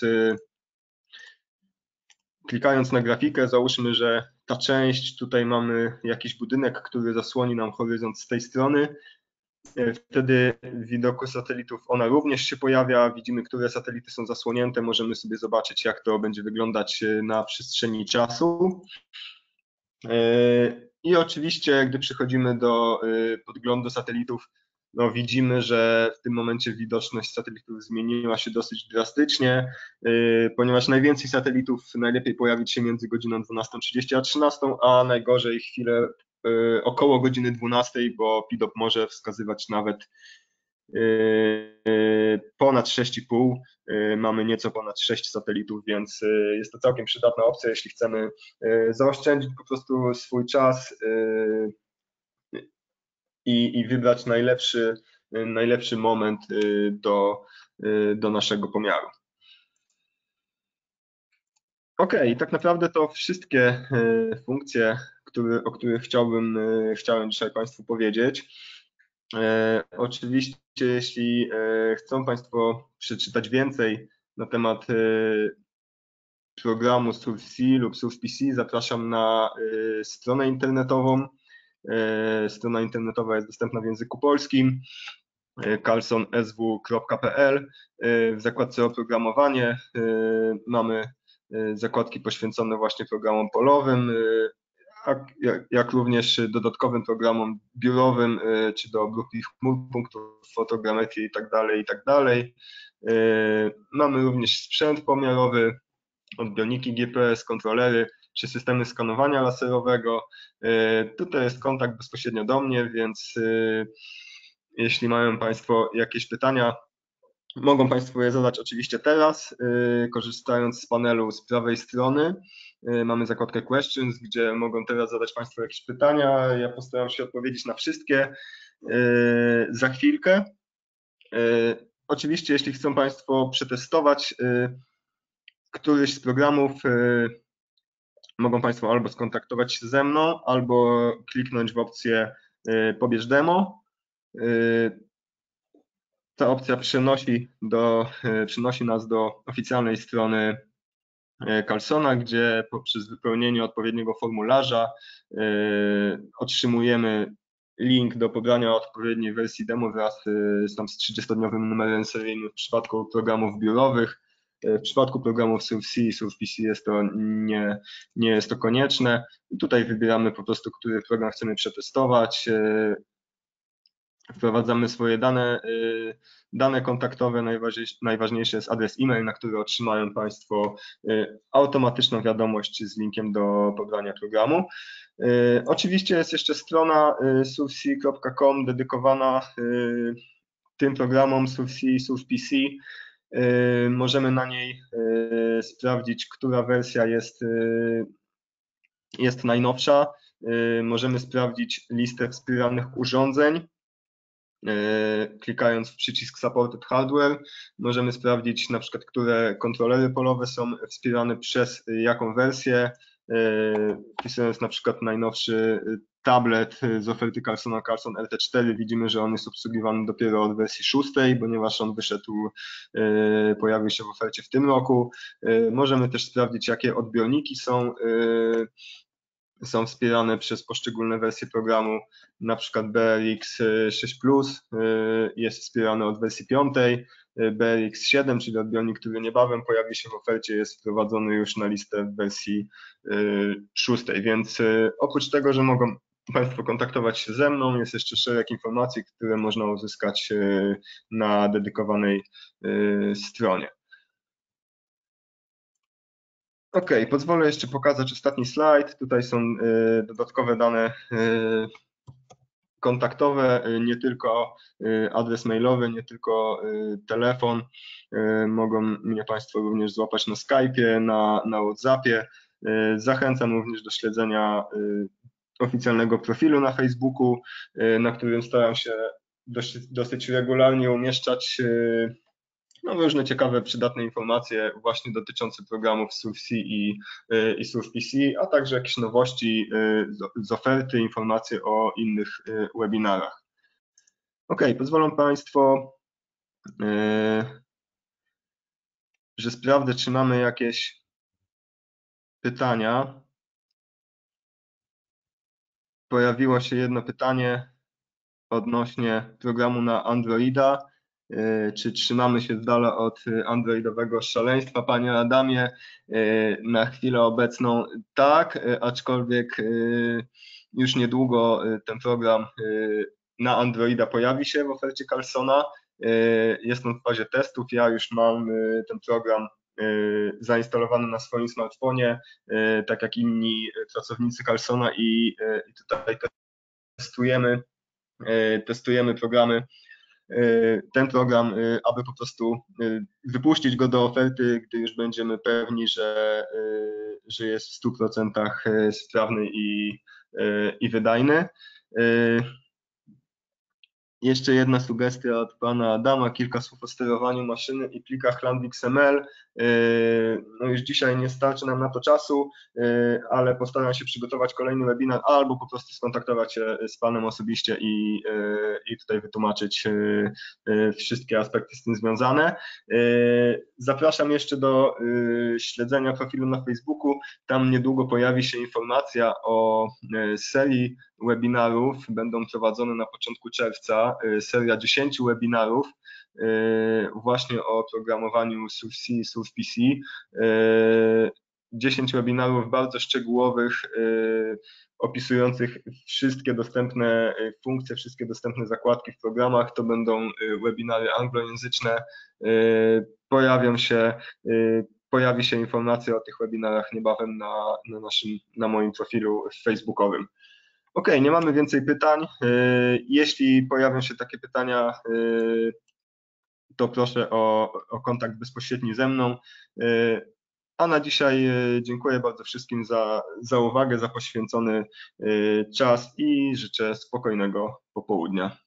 klikając na grafikę, załóżmy, że ta część, tutaj mamy jakiś budynek, który zasłoni nam horyzont z tej strony. Wtedy w widoku satelitów ona również się pojawia, widzimy, które satelity są zasłonięte, możemy sobie zobaczyć, jak to będzie wyglądać na przestrzeni czasu. I oczywiście, gdy przechodzimy do podglądu satelitów, no widzimy, że w tym momencie widoczność satelitów zmieniła się dosyć drastycznie, ponieważ najwięcej satelitów najlepiej pojawić się między godziną dwunastą trzydzieści a trzynastą, a najgorzej chwilę około godziny dwunastej, bo P I D O P może wskazywać nawet ponad sześć i pół. Mamy nieco ponad sześć satelitów, więc jest to całkiem przydatna opcja, jeśli chcemy zaoszczędzić po prostu swój czas i, i wybrać najlepszy, najlepszy moment do, do naszego pomiaru. Ok, tak naprawdę to wszystkie funkcje, który, o których chciałbym, chciałem dzisiaj Państwu powiedzieć. E, oczywiście, jeśli e, chcą Państwo przeczytać więcej na temat e, programu SurfC lub SurfPC, zapraszam na e, stronę internetową. E, strona internetowa jest dostępna w języku polskim, e, carlson s w kropka p l. E, w zakładce oprogramowanie e, mamy zakładki poświęcone właśnie programom polowym, jak, jak również dodatkowym programom biurowym, czy do obróbki chmur, punktów fotogrametrii i tak dalej, i tak dalej. Mamy również sprzęt pomiarowy, odbiorniki G P S, kontrolery czy systemy skanowania laserowego. Tutaj jest kontakt bezpośrednio do mnie, więc jeśli mają Państwo jakieś pytania, mogą Państwo je zadać oczywiście teraz, korzystając z panelu z prawej strony. Mamy zakładkę Questions, gdzie mogą teraz zadać Państwo jakieś pytania. Ja postaram się odpowiedzieć na wszystkie za chwilkę. Oczywiście, jeśli chcą Państwo przetestować któryś z programów, mogą Państwo albo skontaktować się ze mną, albo kliknąć w opcję Pobierz demo. Ta opcja przenosi, do, przenosi nas do oficjalnej strony Carlsona, gdzie poprzez wypełnienie odpowiedniego formularza otrzymujemy link do pobrania odpowiedniej wersji demo wraz z, tam, z trzydziestodniowym numerem seryjnym w przypadku programów biurowych. W przypadku programów SurfC i SurfPC jest to nie, nie jest to konieczne. Tutaj wybieramy po prostu, który program chcemy przetestować. Wprowadzamy swoje dane, dane kontaktowe, najważniejszy jest adres e-mail, na który otrzymają Państwo automatyczną wiadomość z linkiem do pobrania programu. Oczywiście jest jeszcze strona surfc kropka com dedykowana tym programom SurfC i SurfPC. Możemy na niej sprawdzić, która wersja jest, jest najnowsza. Możemy sprawdzić listę wspieranych urządzeń. Klikając w przycisk Supported Hardware możemy sprawdzić na przykład, które kontrolery polowe są wspierane przez jaką wersję. Wpisując na przykład najnowszy tablet z oferty Carlsona, Carlson R T cztery, widzimy, że on jest obsługiwany dopiero od wersji szóstej, ponieważ on wyszedł, pojawił się w ofercie w tym roku. Możemy też sprawdzić, jakie odbiorniki są są wspierane przez poszczególne wersje programu, na przykład B R X sześć plus jest wspierany od wersji piątej, B R X siedem, czyli odbiornik, który niebawem pojawi się w ofercie, jest wprowadzony już na listę w wersji szóstej, więc oprócz tego, że mogą Państwo kontaktować się ze mną, jest jeszcze szereg informacji, które można uzyskać na dedykowanej stronie. Ok, pozwolę jeszcze pokazać ostatni slajd. Tutaj są y, dodatkowe dane y, kontaktowe, y, nie tylko y, adres mailowy, nie tylko y, telefon. Y, mogą mnie Państwo również złapać na Skype'ie, na, na WhatsAppie. Y, zachęcam również do śledzenia y, oficjalnego profilu na Facebooku, y, na którym staram się dosyć, dosyć regularnie umieszczać y, no, różne ciekawe, przydatne informacje właśnie dotyczące programów SurfC i, i SurfPC, a także jakieś nowości z oferty, informacje o innych webinarach. Ok, pozwolą Państwo, że sprawdzę, czy mamy jakieś pytania. Pojawiło się jedno pytanie odnośnie programu na Androida. Czy trzymamy się z dala od androidowego szaleństwa, Panie Adamie? Na chwilę obecną tak, aczkolwiek już niedługo ten program na Androida pojawi się w ofercie Carlsona. Jest on w fazie testów, ja już mam ten program zainstalowany na swoim smartfonie, tak jak inni pracownicy Carlsona i tutaj testujemy, testujemy programy. Ten program, aby po prostu wypuścić go do oferty, gdy już będziemy pewni, że, że jest w stu procentach sprawny i, i wydajny. Jeszcze jedna sugestia od Pana Adama, kilka słów o sterowaniu maszyny i plikach LandXML. No już dzisiaj nie starczy nam na to czasu, ale postaram się przygotować kolejny webinar albo po prostu skontaktować się z Panem osobiście i, i tutaj wytłumaczyć wszystkie aspekty z tym związane. Zapraszam jeszcze do śledzenia profilu na Facebooku. Tam niedługo pojawi się informacja o serii webinarów będą prowadzone na początku czerwca, seria dziesięciu webinarów właśnie o programowaniu SurfC, SurfPC. dziesięć webinarów bardzo szczegółowych, opisujących wszystkie dostępne funkcje, wszystkie dostępne zakładki w programach. To będą webinary anglojęzyczne. Pojawią się, pojawi się informacja o tych webinarach niebawem na, na, naszym, na moim profilu facebookowym. Ok, nie mamy więcej pytań. Jeśli pojawią się takie pytania, to proszę o, o kontakt bezpośredni ze mną. A na dzisiaj dziękuję bardzo wszystkim za, za uwagę, za poświęcony czas i życzę spokojnego popołudnia.